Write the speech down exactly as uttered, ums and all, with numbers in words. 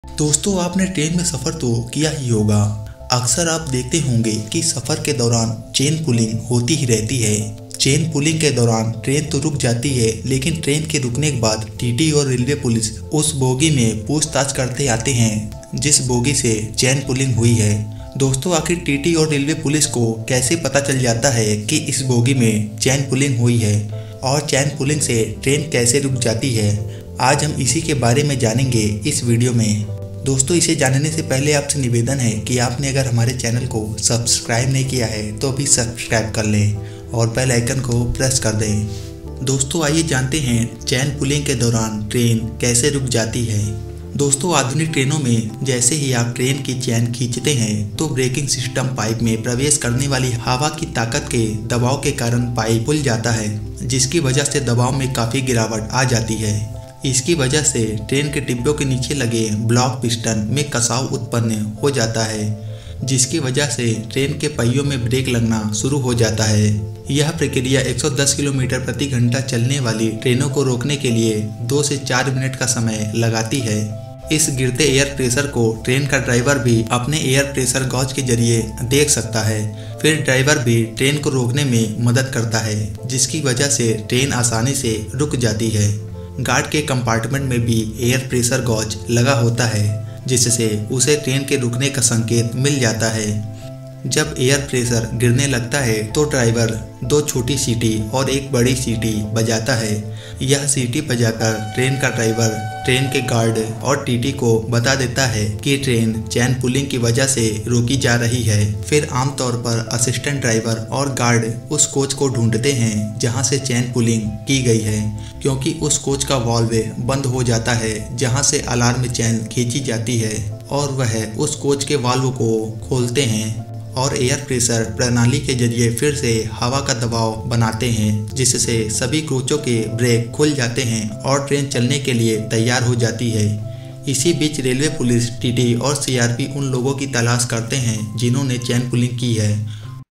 दोस्तों, आपने ट्रेन में सफ़र तो किया ही होगा। अक्सर आप देखते होंगे कि सफ़र के दौरान चेन पुलिंग होती ही रहती है। चेन पुलिंग के दौरान ट्रेन तो रुक जाती है, लेकिन ट्रेन के रुकने के बाद टीटी और रेलवे पुलिस उस बोगी में पूछताछ करते आते हैं जिस बोगी से चेन पुलिंग हुई है। दोस्तों, आखिर टीटी और रेलवे पुलिस को कैसे पता चल जाता है कि इस बोगी में चेन पुलिंग हुई है और चेन पुलिंग से ट्रेन कैसे रुक जाती है, आज हम इसी के बारे में जानेंगे इस वीडियो में। दोस्तों, इसे जानने से पहले आपसे निवेदन है कि आपने अगर हमारे चैनल को सब्सक्राइब नहीं किया है तो अभी सब्सक्राइब कर लें और बेल आइकन को प्रेस कर दें। दोस्तों, आइए जानते हैं चेन पुलिंग के दौरान ट्रेन कैसे रुक जाती है। दोस्तों, आधुनिक ट्रेनों में जैसे ही आप ट्रेन की चेन खींचते हैं तो ब्रेकिंग सिस्टम पाइप में प्रवेश करने वाली हवा की ताकत के दबाव के कारण पाइप खुल जाता है, जिसकी वजह से दबाव में काफ़ी गिरावट आ जाती है। इसकी वजह से ट्रेन के डिब्बों के नीचे लगे ब्लॉक पिस्टन में कसाव उत्पन्न हो जाता है, जिसकी वजह से ट्रेन के पहियों में ब्रेक लगना शुरू हो जाता है। यह प्रक्रिया एक सौ दस किलोमीटर प्रति घंटा चलने वाली ट्रेनों को रोकने के लिए दो से चार मिनट का समय लगाती है। इस गिरते एयर प्रेशर को ट्रेन का ड्राइवर भी अपने एयर प्रेशर गॉज के जरिए देख सकता है। फिर ड्राइवर भी ट्रेन को रोकने में मदद करता है, जिसकी वजह से ट्रेन आसानी से रुक जाती है। गार्ड के कंपार्टमेंट में भी एयर प्रेशर गॉज लगा होता है, जिससे उसे ट्रेन के रुकने का संकेत मिल जाता है। जब एयर प्रेशर गिरने लगता है तो ड्राइवर दो छोटी सीटी और एक बड़ी सीटी बजाता है। यह सीटी बजाकर ट्रेन का ड्राइवर ट्रेन के गार्ड और टीटी को बता देता है कि ट्रेन चेन पुलिंग की वजह से रोकी जा रही है। फिर आमतौर पर असिस्टेंट ड्राइवर और गार्ड उस कोच को ढूंढते हैं जहां से चेन पुलिंग की गई है, क्योंकि उस कोच का वाल्व बंद हो जाता है जहां से अलार्म चेन खींची जाती है, और वह उस कोच के वाल्व को खोलते हैं और एयर प्रेशर प्रणाली के जरिए फिर से हवा का दबाव बनाते हैं, जिससे सभी कोचों के ब्रेक खुल जाते हैं और ट्रेन चलने के लिए तैयार हो जाती है। इसी बीच रेलवे पुलिस, टीटी और सीआरपी उन लोगों की तलाश करते हैं जिन्होंने चेन पुलिंग की है